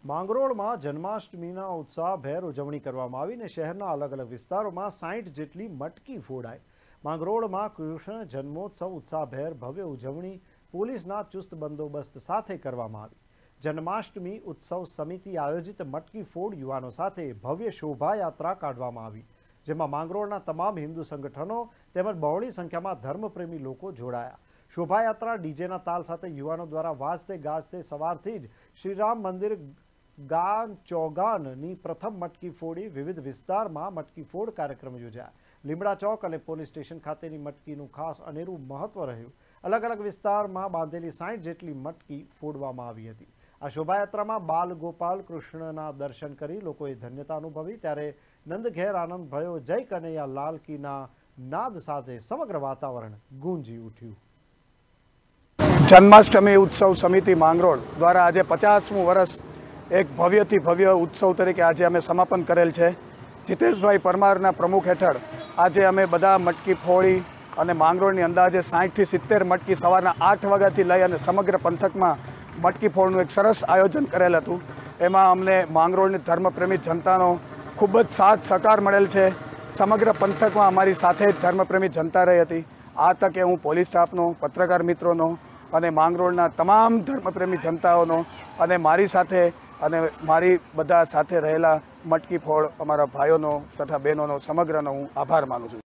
માંગરોળમાં જન્માષ્ટમીના ઉત્સાહભેર ઉજવણી કરવામાં આવી અને શહેરના અલગ અલગ વિસ્તારોમાં 60 જેટલી મટકી ફોડાઈ। માંગરોળમાં કૃષ્ણ જન્મોત્સવ ઉત્સાહભેર ભવ્ય ઉજવણી પોલીસના ચુસ્ત બંદોબસ્ત સાથે કરવામાં આવી। જન્માષ્ટમી ઉત્સવ સમિતિ આયોજિત મટકી ફોડ યુવાનો સાથે ભવ્ય શોભાયાત્રા કાઢવામાં આવી, જેમાં માંગરોળના તમામ હિન્દુ સંગઠનો તેમજ બહોળી સંખ્યામાં ધર્મપ્રેમી લોકો જોડાયા। શોભાયાત્રા ડીજેના તાલ સાથે યુવાનો દ્વારા વાજતે ગાજતે સવારથી જ શ્રીરામ મંદિર ગાન ચોગાનની પ્રથમ મટકી ફોડી વિવિધ વિસ્તારમાં મટકી ફોડ કાર્યક્રમ યોજાયા। લીમડા ચોક અને પોલીસ સ્ટેશન ખાતેની મટકીનું ખાસ અનેરું મહત્વ રહ્યું। અલગ અલગ વિસ્તારમાં બાંધેલી 60 જેટલી મટકી ફોડવામાં આવી હતી। આ શોભાયાત્રામાં બાલ ગોપાલ કૃષ્ણના દર્શન કરી લોકોએ ધન્યતા અનુભવી, ત્યારે નંદઘેર આનંદ ભયો જય કનૈયા લાલ કીના નાદ સાથે સમગ્ર વાતાવરણ ગુંજી ઉઠ્યું। જન્માષ્ટમી ઉત્સવ સમિતિ માંગરોળ દ્વારા આજે 50મું વર્ષ એક ભવ્યથી ભવ્ય ઉત્સવ તરીકે આજે અમે સમાપન કરેલ છે। જીતેશભાઈ પરમારના પ્રમુખ હેઠળ આજે અમે બધા મટકી ફોડી અને માંગરોળની અંદાજે 60 થી 70 મટકી સવારના 8 વાગ્યાથી લઈ અને સમગ્ર પંથકમાં મટકી ફોડનું એક સરસ આયોજન કરેલ હતું। એમાં અમને માંગરોળની ધર્મપ્રેમી જનતાનો ખૂબ જ સાથ સહકાર મળેલ છે। સમગ્ર પંથકમાં અમારી સાથે જ ધર્મપ્રેમી જનતા રહી હતી। આ તકે હું પોલીસ સ્ટાફનો, પત્રકાર મિત્રોનો અને માંગરોળના તમામ ધર્મપ્રેમી જનતાઓનો અને મારી સાથે અને મારી બધા સાથે રહેલા મટકી ફોડ અમારા ભાઈઓનો તથા બહેનોનો સમગ્રનો હું આભાર માનું છું।